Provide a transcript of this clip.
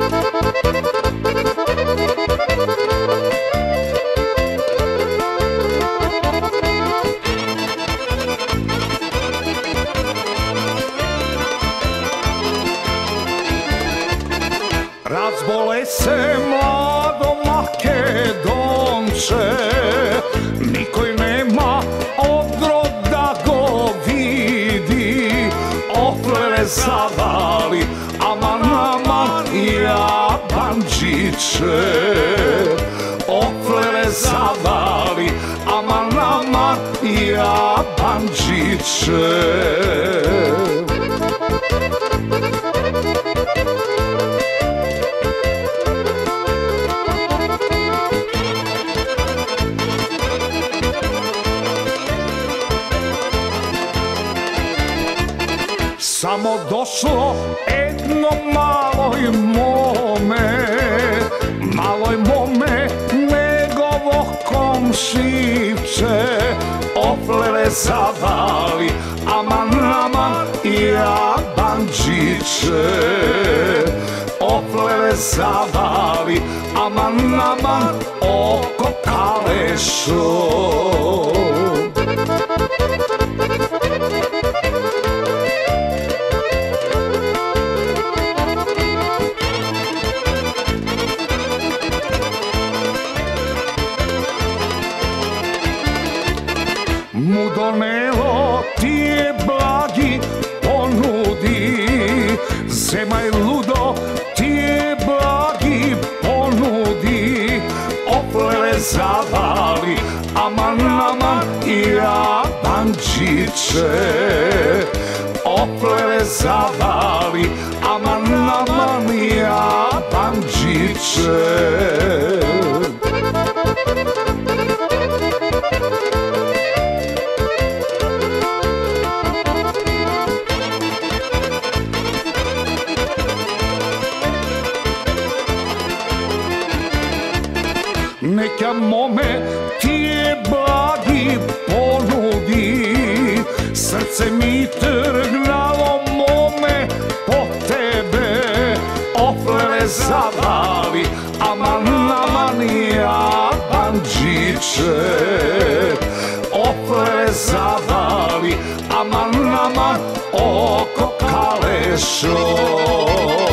Razbole se mlado Makedonče, niko nema odrod da go vidi. Oflere zavali, aman aman jabančiće. Oflere zavali, aman aman jabančiće. Samo došlo jedno maloj mome, njegovo komšivče. Oflere zavali, aman aman jabančiće. Oflere zavali, aman aman oko kalešo. Mu donelo ti je blagi ponudi, zemaj ludo ti je blagi ponudi. Oflere zavali, aman aman jabančiće. Oflere zavali, aman aman jabančiće. Neka mome ti je blagi ponudi, srce mi trgnalo mome po tebe. Oflere zavali, aman aman jabančiće. Oflere zavali, aman aman oko kalešo.